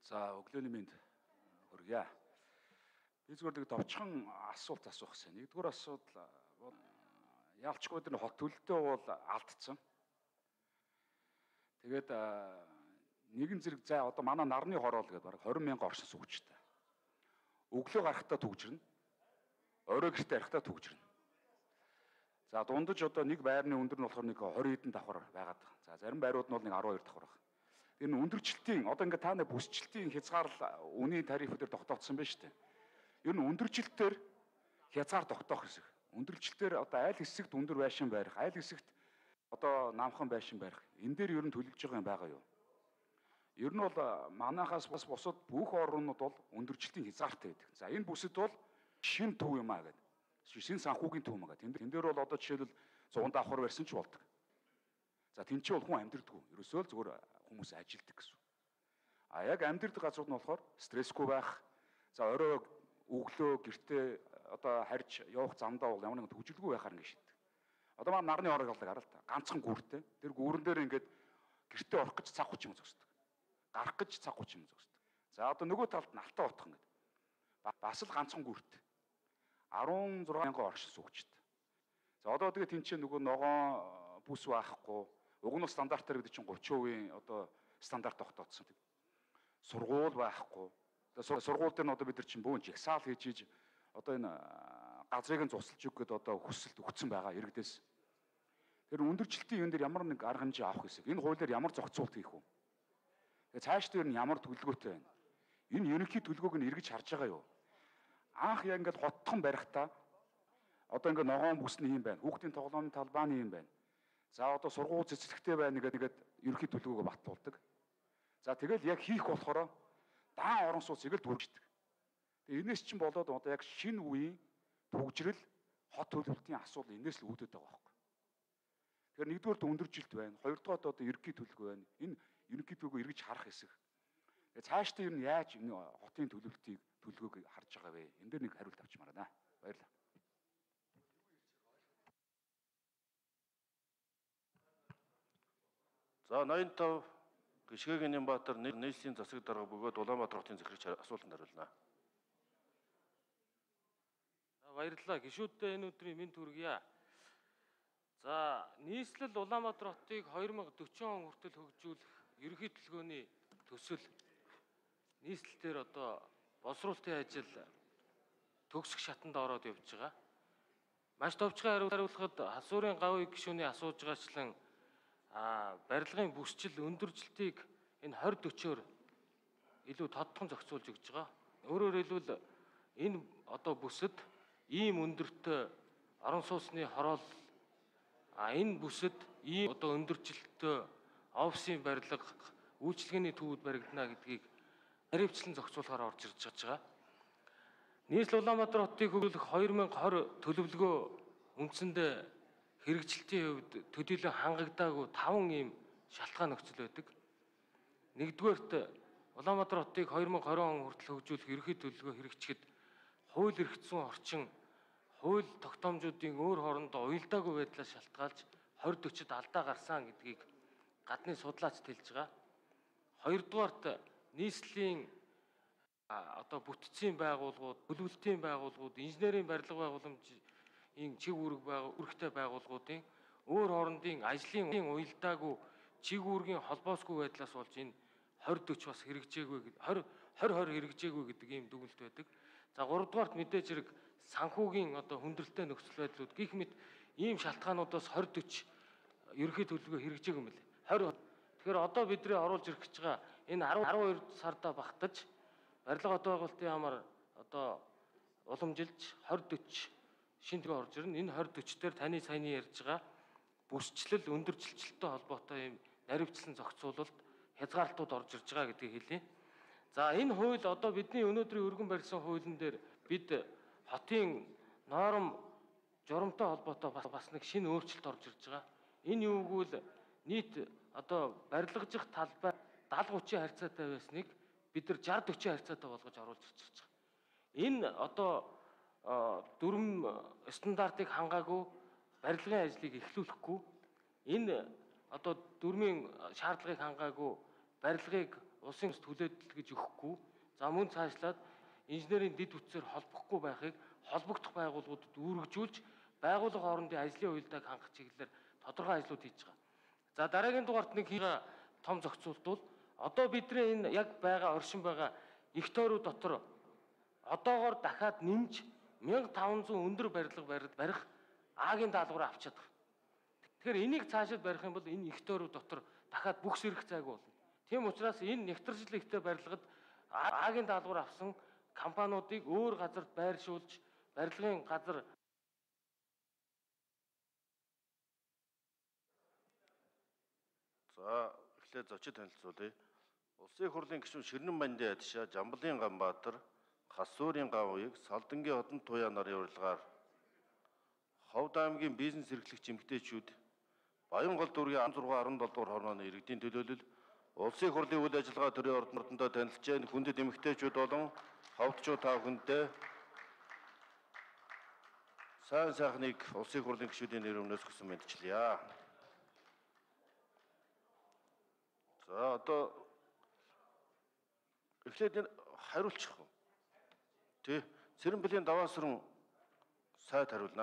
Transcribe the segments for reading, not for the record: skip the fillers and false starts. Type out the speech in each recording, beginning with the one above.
За өглөөний мэнд хүргье. Би зүгээр нэг товчхон асуулт асуух гэсэн. Нэгдүгээр асуудал бол ялчгүй энэ хот төлөлтөө бол алдсан. Тэгээд нэгэн зэрэг зай одоо манай нарны хороол гэдэг бараг 20,000 оршин суугчтай. Өглөө гарахтаа түгжирнэ. Орой гэртээ ярихтаа түгжирнэ. За дундаж одоо нэг байрны өндөр нь болохоор нэг 20 хэдэн давхар байгаад. За зарим байрууд нь бол нэг 12 давхар байна. Энэ өндөрчлөлтийн одоо ингээд та нар бүсчлэлтийн хязгаарлал үнийн тариф дээр тогтоогдсон байна шүү дээ. Ер нь өндөрчлөлтөөр хязгаар тогтоох хэсэг. Өндөрчлөлтөөр одоо аль хэсэгт өндөр байшин барих, аль хэсэгт одоо намхан байшин барих. Энэ дээр ер нь төлөвлөж байгаа юм байгаа юу? Ер нь бол манайхаас бас бусад бүх орнууд бол өндөрчлөлтийн хязгаартай байдаг. За энэ бүсэд бол шин төв юм аа гэдэг. Шин санхүүгийн төв мага. Тэн дээр бол одоо жишээлбэл 100 давхар барьсан ч болдог. За тэн чинь бол хүн амьдрдаггүй. Ерөөсөө л зүгээр хүмүүс ажилдаг гэсэн. А яг амьдрэх газрууд нь болохоор стрессгүй байх. За орой өглөө гэртээ одоо харж явах замдаа бол ямар нэгэн төвжилгүй байхаар ингэ шийддэг. Одоо маань нарны орог болдог хараа л та. Ганцхан гүүртэй. Тэр гүүрэн дээр ингээд гэртээ орох гэж цаг 30 минут зогсдог. Гарах гэж цаг 30 минут зогсдог. За одоо нөгөө талд нь алтан утхан гэдэг. Бас л ганцхан гүүртэй. 16,000 оршин суугчтай. За одоо тэгээ тэнцээ нөгөө ногоон бүс байхгүй. Уг нь стандартаар гэдэг чинь 30% одоо стандарт тогтоодсон. Сургууль байхгүй. Сургууль дээр нь одоо бид нар чинь бөөн жагсаал хийж одоо энэ газрыг нь цуцлж өгөх гэдэг одоо хүсэлт өгсөн байгаа иргэдээс. Тэр өндөрчлөлтийн юм дээр ямар нэг арга хэмжээ авах хэсэг. Энэ хуулиар ямар зохицуулт хийх вэ? Тэгээ цааш дээр нь ямар төлөвлөгөөтэй байна? Энэ ерөнхий төлөвлөгөөг нь эргэж харж байгаа юу? Анх яг ингээд хоттхон барихтаа одоо ингээд ногоон бүсний юм байна. Хүүхдийн тоглоомын талбайны юм байна. За одоо сургууль цэцлэгтэй байна гэдэг ерөнхий төлөвлөгөөгөө батлуулдаг. За тэгэл яг хийх болохоор даан орон сууцыг л дүүргэждэг. Тэгээ энэс чинь болоод одоо яг шинэ үеийн төгжрөл хот төлөвлөлтийн асуудал энэс л үүдээд байгаа байхгүй. Тэгэхээр нэгдүгээр өндөржилт байна. Хоёрдугаар одоо ерөнхий төлөвлөгөө байна. Энэ ерөнхий төлөвлөгөө эргэж харах хэсэг. Тэгээ цаашдаа ер нь яаж энэ хотын төлөвлөгөөг харж байгаа вэ? Энэ дээр нэг хариулт авчмаар байна. Баярлалаа. За 85 Гишгэгийн Нямбатар нийслэлийн засаг дарга бөгөөд Улаанбаатар хотын захирагч асуултанд хариулна. За баярлалаа. Гишүүдтэй энэ өдрийн мэнд хүргье. За нийслэл Улаанбаатар хотыг 2040 он хүртэл хөгжүүлэх ерөнхий төлөвлөгөөний төсөл нийслэлээр одоо боловсруулалтын ажил төгсөх шатанд ороод явж байгаа. Маш товчхон хариулахад хасуурын гавь гишүүний асууж байгаачлан барилгын бүсчил өндөржилтийг энэ 2040-оор илүү тодтхон зохицуулж өгч байгаа. Өөрөөр хэлбэл энэ одоо бүсэд ийм өндөртэй орон сууцны хороол энэ бүсэд ийм одоо өндөржилттэй офисын барилга үйлчлэгээний төвүүд баригдана гэдгийг хариуцлан зохицуулахаар орж ирж байгаа. Нийслэл Улаанбаатар хотыг хөгжүүлэх 2020 төлөвлөгөө үндсэндээ хэрэгжилтийн хувьд төдийлөн хангагдаагүй 5 ийм шалтгаан нөхцөл байдаг. Нэгдүгээрт Улаанбаатар хотыг 2020 он хүртэл хөгжүүлэх ерөнхий төлөвлөгөө хэрэгжихэд хууль эрх зүйн орчин, хууль тогтоомжуудын өөр хоорондоо уялдаагүй байдлаас шалтгаалж 2040-д алдаа гарсан гэдгийг гадны судлаачид хэлж байгаа. Хоёрдугаарт нийслэлийн одоо бүтцийн байгууллагууд, төлөвлөлтийн байгууллагууд, инженерийн барилга байгууламжийн чиг үүрэгтэй байгууллагуудын өөр хоорондын ажлын уялдаагүй чиг үүргийн холбоосгүй байдлаас болж энэ 2040 бас хэрэгжээгүй 2020 хэрэгжээгүй гэдэг ийм дүгнэлт байдаг. За 3 дугаарт мэдээж хэрэг санхүүгийн одоо хүндрэлтэй нөхцөл байдлууд гэх мэт ийм шалтгаануудаас 2040 ерөнхий төлөвлөгөө хэрэгжээгүй юм байна. Тэгэхээр одоо бидний оруулж ирэх гэж байгаа энэ 12 сарда багтаж барилга хотын байгуулалтын хамаар одоо уламжилж 2040 шинэ төлөв орж ирнэ. Энэ 2040 дээр таны саяны ярьж байгаа бүсчлэл өндөржилттэй холбоотой юм наривчлан зохицуулалт хязгаарлалтууд орж ирж байгаа гэдгийг хэлье. За энэ хууль одоо бидний өнөөдрийн өргөн барьсан хуулийн дээр бид хотын норм журамтай холбоотой бас нэг шинэ өөрчлөлт орж ирж байгаа. Энэ юу гэвэл нийт одоо барилгажих талбай 70-30 харьцаатай байсныг бид нар 60-40 харьцаатай болгож оруулж ирж байгаа. Энэ одоо дүрм стандартыг хангаагүй барилгын ажлыг эхлүүлэхгүй энэ одоо дүрмийн шаардлагыг хангаагүй барилгыг улсын төлөөдөл гэж өгөхгүй. За мөн цаашлаад инженерийн дэд үтсээр холбохгүй байхыг холбогдох байгууллагуудад үүргэжүүлж байгууллага хоорондын ажлын уялдааг хангах чиглэлээр тодорхой ажлууд хийж байгаа. За дараагийн дугаарт нэг том зохицуулт бол одоо бидний энэ яг байгаа оршин байгаа их тойруу дотор одоогоор дахиад нэмж 1500 өндөр барилга барих Агийн даалгавраа авч чадах. Тэгэхээр энийг цаашид барих юм бол энэ их тойруу дотор дахиад бүх сэрэх зайгүй болно. Тийм учраас энэ нэгтржил ихтэй барилгад Агийн даалгавар авсан компаниудыг өөр газарт байршуулж барилгын газар За эхлээд зочид танилцуулъя. Улсын их хурлын гишүүн Ширнэн Мандын адшаа Жамблын Ганбаатар, Хасуурын Гавыг, Салдангийн Одон Туяа нарын урилгаар Ховд аймгийн бизнес эрхлэгч эмэгтэйчүүд Баянгол дүүргийн 16 17 дугаар хорооны иргэдийн төлөөлөл улсын их хурлын үйл ажиллагаа төрийн ордондоо танилцж байна. Хүндэт эмэгтэйчүүд болон ховдчууд та бүхэндээ сайн сайхныг улсын их хурлын гишүүдийн нэр өмнөөс хүсэн мэдчилье. За одоо эхлээд энэ хариулчих уу? Тэ Цэрэнбэлийн даваасран сайд хариулнаа.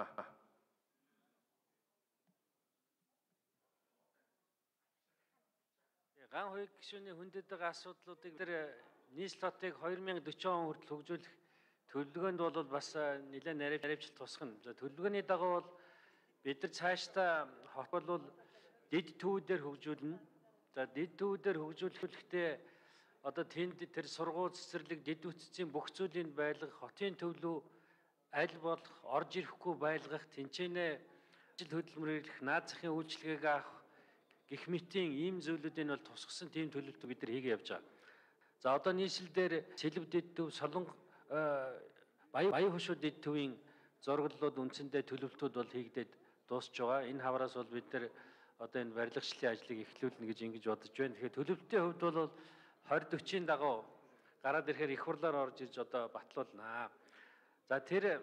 Ган хуйг гишүүний хүндэдэг асуудлуудыг тэр нийслэлтыг 2040 он хүртэл хөгжүүлэх төлөвлөгөөнд бол бас нэлээд наривчлалт тусгана. За төлөвлөгөөний дагуу бол бид нар цаашдаа хот бол дэд төвүүдээр хөгжүүлнэ. За дэд төвүүдээр хөгжүүлэхдээ одоо тэнд тэр сургууль цэцэрлэг дэд үтцийн бүх зүйлийг байлгах, хотын төвлөө аль болох орж ирэхгүй байлгах, тэнцэнэ хөдөлмөрлөх, наад захын үйлчлэгийг авах гэх мэтийн ийм зүйлүүдийг бол тусгасан тийм төлөвлөлт бид нар хийгээ явж байгаа. За одоо нийслэлдэр Цэлб дэд төв, Солонго Баян хошуу дэд төвийн зураглалууд үндсэндээ төлөвлөлтүүд бол хийгдээд дуусч байгаа. Энэ хавраас бол бид нар одоо энэ барилгачлалын ажлыг эхлүүлнэ гэж ингэж бодож байна. Тэгэхээр төлөвлөлтийн хувьд бол 2040-ийн дагуу гараад ирэхээр их хурлаар орж ирж одоо батлуулнаа. За тэр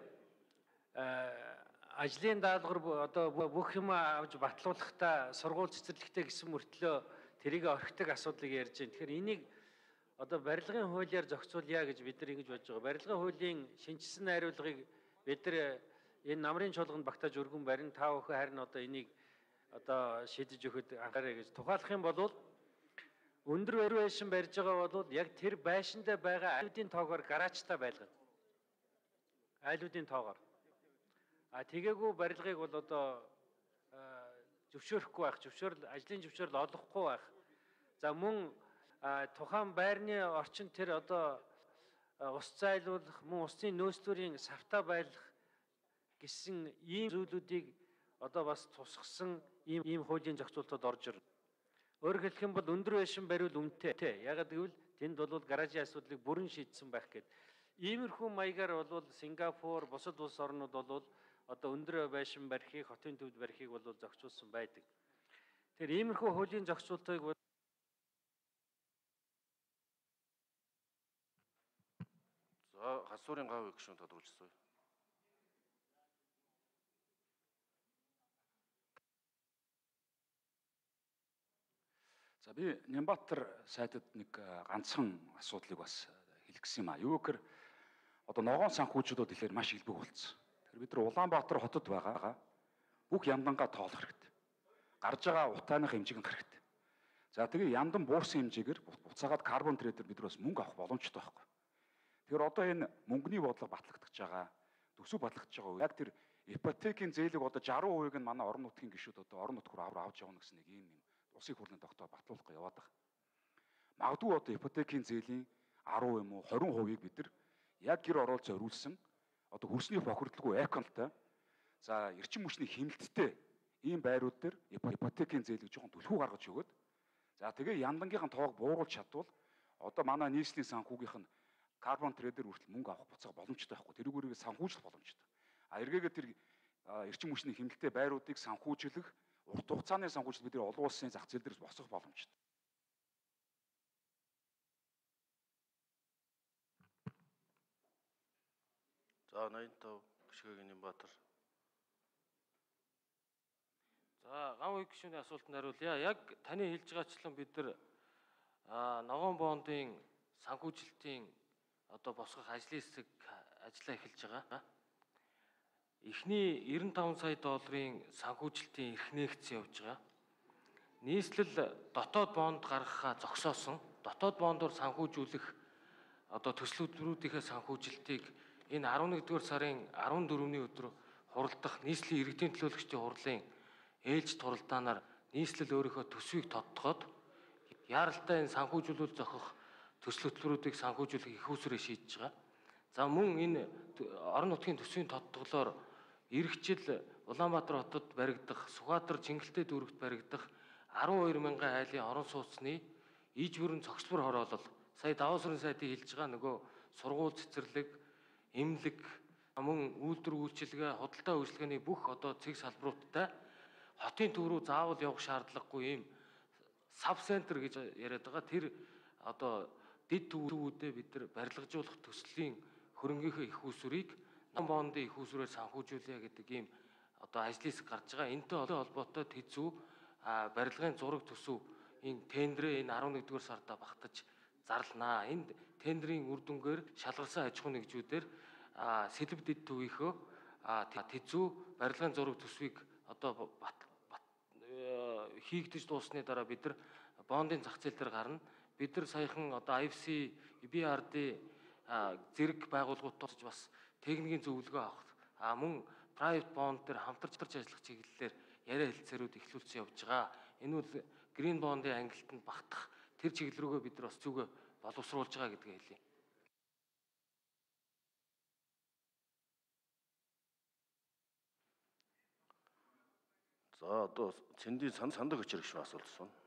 ажлын даалгавар одоо бүх юм авч батлуулахдаа сургууль цэцэрлэгтэй гэсэн мөртлөө тэрийг орхидог асуудлыг ярьж байна. Тэгэхээр энийг одоо барилгын хуулиар зохицуулъя гэж бид нар ингэж бодож байгаа. Барилгын хуулийн шинжилсэн найруулгыг бид нар энэ намрын чуулганд багтааж өргөн барин та бүхэн харин одоо энийг одоо шийдэж өгөхөд анхаарай гэж тухайлах юм бол өндөр байшин барьж байгаа бол яг тэр байшиндаа байгаа айлуудын тоогоор гараачтай байлгана. Айлуудын тоогоор. Тэгээгүй барилгыг бол одоо зөвшөөрөхгүй байх, ажлын зөвшөөрөл олохгүй байх. За мөн тухайн байрны орчин тэр одоо ус зайлуулах, мөн усны нөөцлөрийн савтаа байлгах гэсэн ийм зүйлүүдийг одоо бас тусгасан ийм хуулийн зохицуултад орж ирнэ. Өөрөөр хэлэх юм бол өндөр байшин бариул үнэтэй. Ягаад гэвэл тэнд бол гаражийн асуудлыг бүрэн шийдсэн байх гэдэг. Иймэрхүү маягаар бол Сингапур, бусад улс орнууд бол одоо өндөр байшин барихыг, хотын төвд барихыг бол зохицуулсан байдаг. Тэгэхээр иймэрхүү хуулийн зохицуултыг За Хасуурын Гавыг гишүүн тодруулжсэн. За би Нямбатар сайдад нэг ганцхан асуудлыг бас хэлэх гэсэн юм а. Юу гэхээр одоо ногоон санхүүжилтүүд ихээр маш илбэг болцсон. Тэгэхээр бид нар Улаанбаатар хотод байгаа бүх яндангаа тоолох хэрэгтэй. Гарж байгаа утааных хэмжээг нь хэрэгтэй. За тэгээ яндан буурсан хэмжээгээр буцаагаад карбон трейдер бид нар бас мөнгө авах боломжтой байхгүй. Тэгэхээр одоо энэ мөнгөний бодлого батлагдаж байгаа, төсөв батлагдаж байгаа. Яг тэр ипотекийн зээлийг одоо 60% нь манай орон нутгийн гишүүд одоо орон нутг руу авч явна гэсэн нэг ийм улсын хурлын тогтоо батлуулах яваад байгаа. Магадгүй одоо ипотекийн зээлийн 10 юм уу 20%-ийг бид нар яг гэр орол зориулсан одоо хөрсний бохирдлгүй эконтой за эрчим хүчний хяналттай ийм байрууд дээр ипотекийн зээлийг жоохон түлхүү гаргаж өгөөд за тэгээ яндангийнхын тоог бууруулж чадвал одоо манай нийслэлийн санхүүгийнх нь карбон трейдер хүртэл мөнгө авах буцаага боломжтой байхгүй. Тэрүүгээрээ санхүүжлэх боломжтой. Эргээгээ тэр эрчим хүчний хяналттай байруудыг санхүүжлэх урт хугацааны санхүүжилт бид нар олон улсын зах зээл дээр босгох боломжтой. За 85 гишүүгийн Нямбатар. За ган хуйг гишүүний асуултанд хариулъя. Яг таны хэлж байгаачлан бид нар ногоон бондын санхүүжилтийн одоо босгох ажлын хэсэг ажиллаа эхэлж байгаа. Эхний 95 сая долларын санхүүжилтийн эрх нээгдсэн явж байгаа. Нийслэл дотоод бонд гаргахаа зогсоосон. Дотоод бондоор санхүүжүүлэх одоо төслүүдийнхээ санхүүжилтийг энэ 11-р сарын 14-ний өдөр хуралдах нийслэлийн иргэдийн төлөөлөгчдийн хурлын ээлж туралдаанаар нийслэл өөрийнхөө төсвийг тодтогоод яаралтай энэ санхүүжүүлэлт зохих төсөл хөтөлбөрүүдийг санхүүжүүлэх их усрээ шийдэж байгаа. За мөн энэ орон нутгийн төсвийн тодтоглоор эх жил Улаанбаатар хотод баригдах, Сүхбаатар Чингэлтэй дүүрэгт баригдах 12 мянган айлын орон сууцны иж бүрэн цогцлбор хороолол сая даваа сүрэн сайдын хэлж байгаа нөгөө сургууль цэцэрлэг, эмнэлэг, мөн үйлдвэр үйлчилгээ, худалдаа үйлчилгээний бүх одоо цэг салбаруудтай хотын төв рүү заавал явах шаардлагагүй ийм саб центр гэж яриад байгаа. Тэр одоо дэд төвүүдээ бид нар барилгажуулах төслийн хөрөнгөний их усрыг бондын их усрээр санхүүжүүлье гэдэг ийм одоо ажлын хэсэг гарч байгаа. Энэтэй холбоотой тэзүү барилгын зураг төсөв энэ тендерээ энэ 11-р сарда багтаж зарланаа. Энд тендерийн үр дүнгээр шалгарсан аж ахуйн нэгжүүдээр сэлб дэд төвийнхөө тэзүү барилгын зураг төсвийг одоо хийгдэж дуусны дараа бид нар бондын зах зээл дээр гарна. Бид нар саяхан одоо IFC, EBRD зэрэг байгууллагуудтай бас техникийн зөвлөгөө авах мөн private bond дээр хамтарч ажиллах чиглэлээр яриа хэлцээрүүд эхлүүлсэн явж байгаа. Энэ бол green bond-ын ангилтанд багтах тэр чиглэл рүүгээ бид нар бас зүгөө боловсруулж байгаа гэдгийг хэлье. За одоо цэндийн сандаг хүчирхш асуулт асууна.